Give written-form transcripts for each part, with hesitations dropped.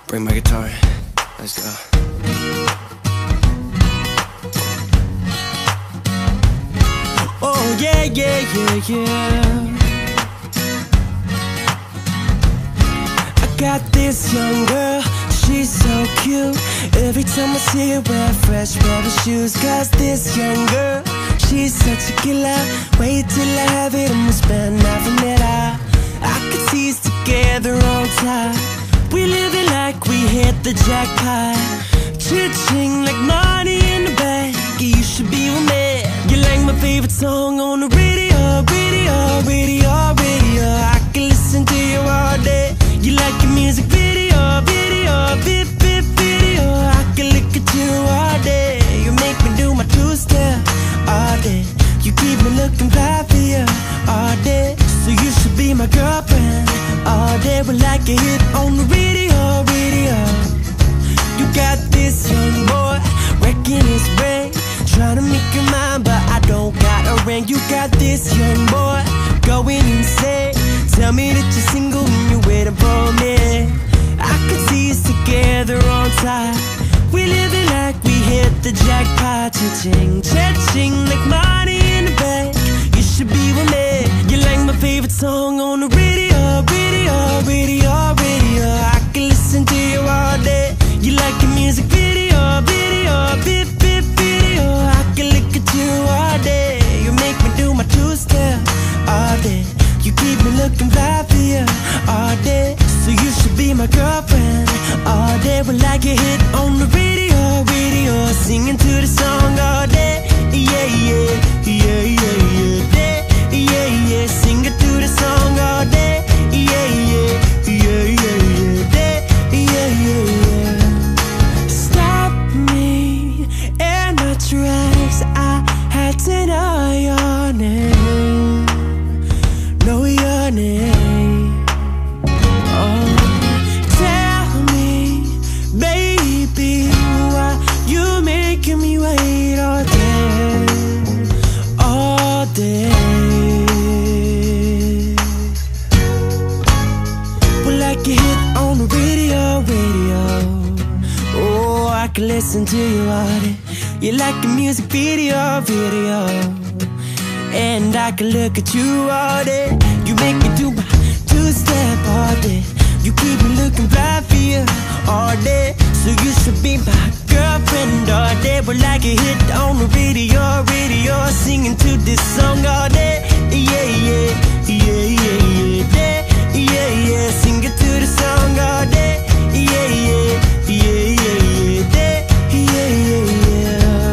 Bring my guitar. Let's go. Oh yeah, yeah, yeah, yeah. I got this young girl, she's so cute. Every time I see her wear a fresh pair of shoes. Cause this young girl, she's such a killer. Wait till I have it and we'll spend half a minute. I could see us together on time. We living like we hit the jackpot. Cha-ching like money in the bank. You should be with me. You like my favorite song on the radio, radio, radio, radio. I can listen to you all day. You like your music video, video, video. I can look at you all day. You make me do my two-step all day. You keep me looking fly for you all day. So you should be my girlfriend all day. We're like a hit on the radio, radio. You got this young boy wrecking his brain, trying to make your mind, but I don't got a ring. You got this young boy going insane. Tell me that you're single and you're waiting for me. I could see us together on time. We living like we hit the jackpot. Cha-ching, cha-ching like money in the bank. You should be with me. You like my favorite song on the radio, radio, radio, radio. I can listen to you all day. You like your music video, video, video. I can look at you all day. You make me do my two-step all day. You keep me looking fly for you all day. So you should be my girlfriend all day. We're like a hit on the radio, radio. Singing to the song all day. Yeah, yeah, yeah, yeah, yeah. Yeah, yeah, sing it to the song all day. Yeah, yeah, yeah, yeah, yeah. Yeah, yeah, yeah. Stop me in my tracks. I had to know your name. Know your name. Oh, tell me, baby, why you making me wait all day, all day. Well, like a hit on the radio, radio. Oh, I can listen to you all day. You like a music video, video. And I can look at you all day. You make me do my two-step all day. You keep me looking fly for you all day. So you should be my girlfriend all day. We're like a hit on the radio, radio. Singing to this song all day. Yeah, yeah, yeah, yeah, yeah. Yeah, yeah, sing it to the song all day. Yeah, yeah, yeah, yeah, yeah. Yeah, yeah, yeah.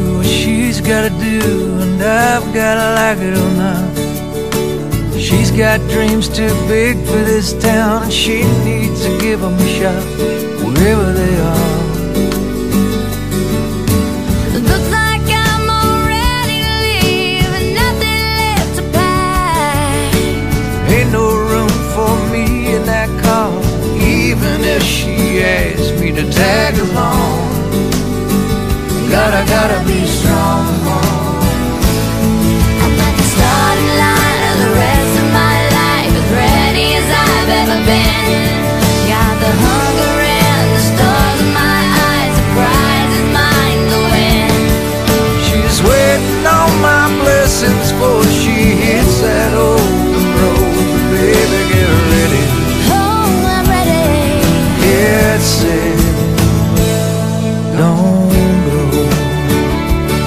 what she's gotta do, and I've gotta like it or not. She's got dreams too big for this town, and she needs to give them a shot wherever they are. Looks like I'm all ready to leave and nothing left to pack. Ain't no room for me in that car, even if she asks me to tag along. Gotta be strong. I'm at the starting line of the rest of my life, as ready as I've ever been. Got the hunger and the stars in my eyes, the prize is mine to win. She's waiting on my blessings before she hits that open road. Baby, get ready. Oh, I'm ready. Get set. Don't go.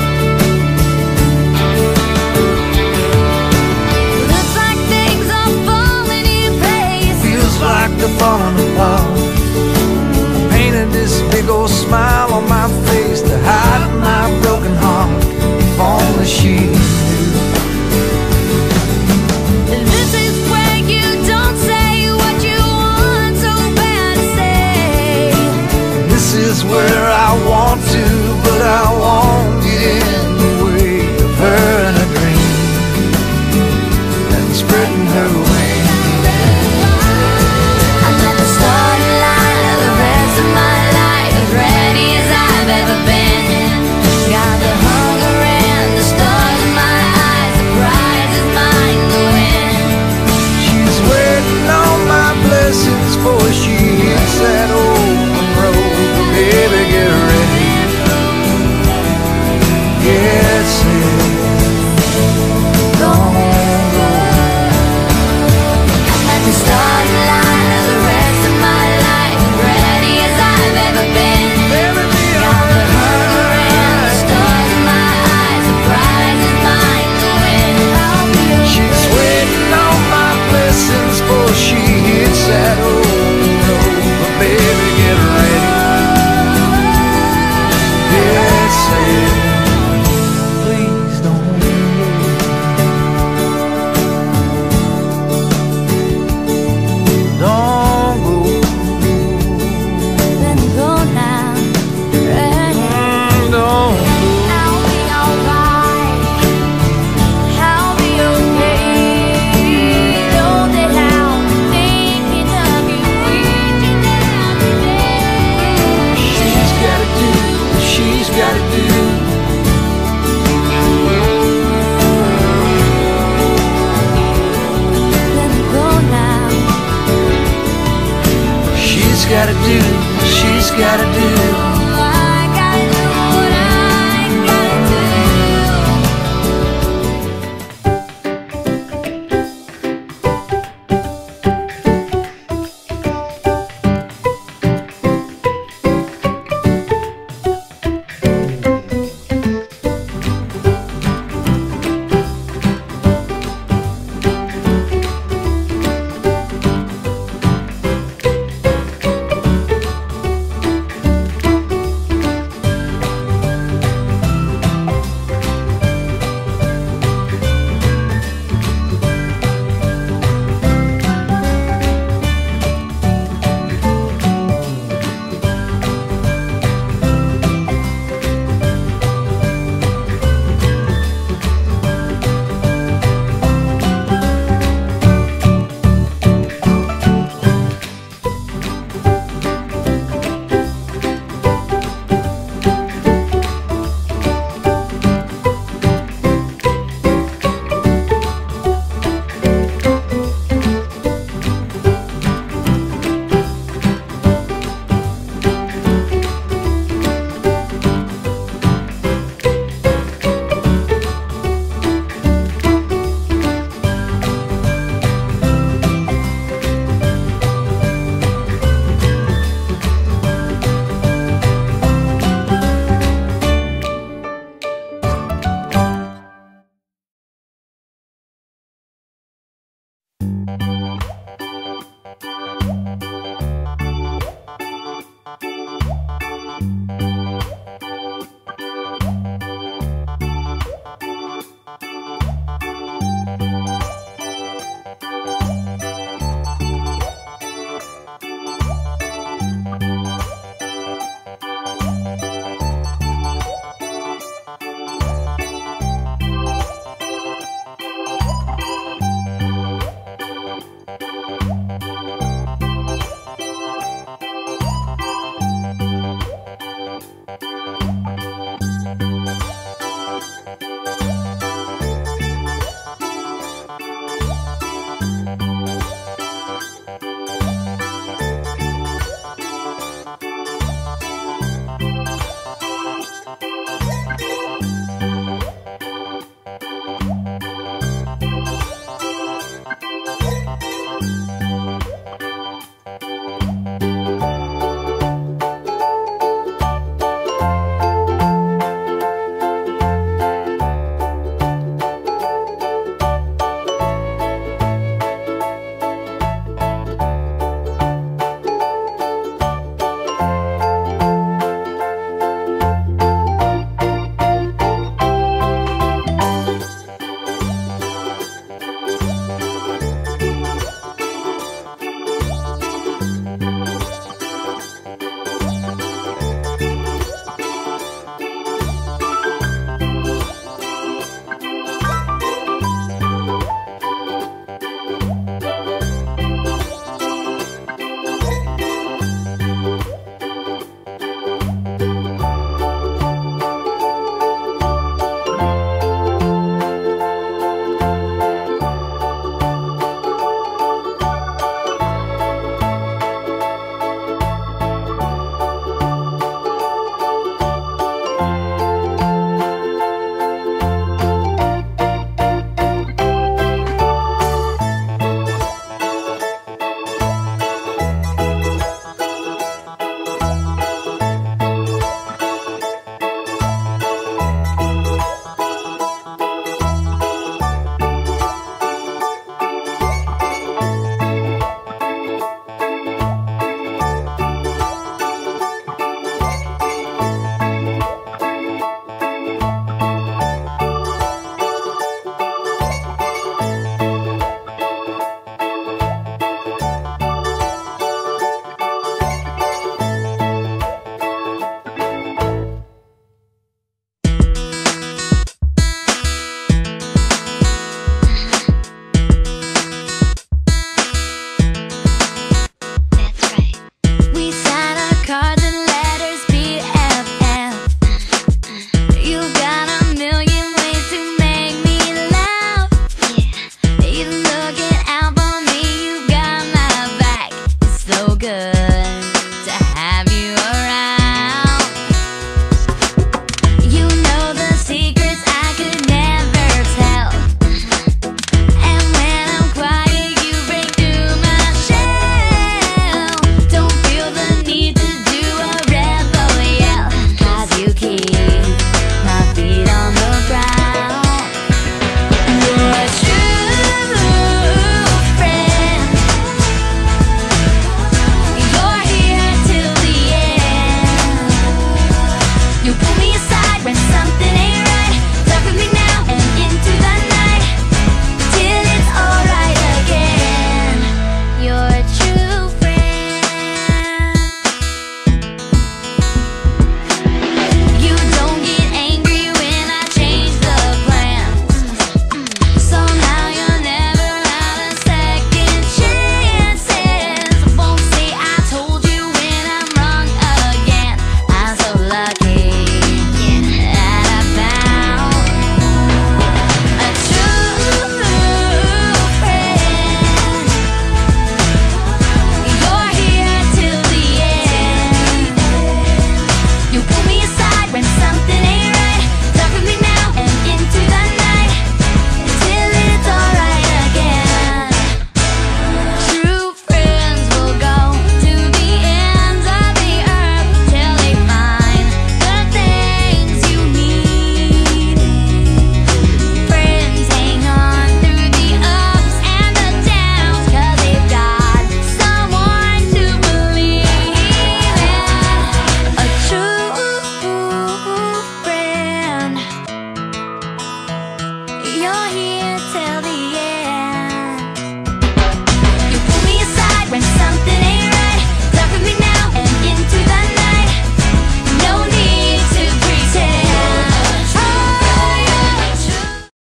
you're here.